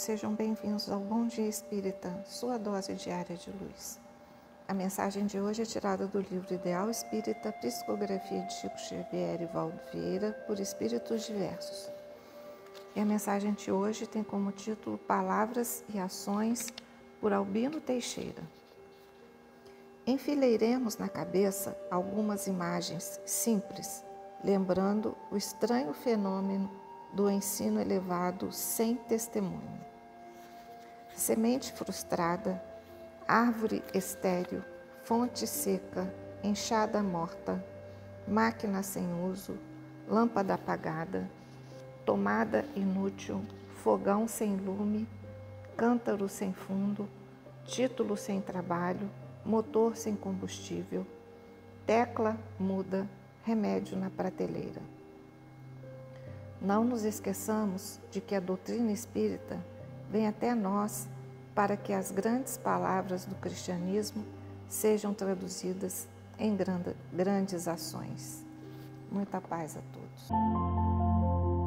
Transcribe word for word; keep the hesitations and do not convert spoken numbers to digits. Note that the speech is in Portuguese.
Sejam bem-vindos ao Bom Dia Espírita, sua dose diária de luz. A mensagem de hoje é tirada do livro Ideal Espírita, Psicografia de Chico Xavier e Valdo Vieira, por Espíritos Diversos. E a mensagem de hoje tem como título Palavras e Ações, por Albino Teixeira. Enfileiremos na cabeça algumas imagens simples, lembrando o estranho fenômeno do ensino elevado sem testemunho. Semente frustrada, árvore estéril, fonte seca, enxada morta, máquina sem uso, lâmpada apagada, tomada inútil, fogão sem lume, cântaro sem fundo, título sem trabalho, motor sem combustível, tecla muda, remédio na prateleira. Não nos esqueçamos de que a doutrina espírita vem até nós para que as grandes palavras do cristianismo sejam traduzidas em grandes ações. Muita paz a todos.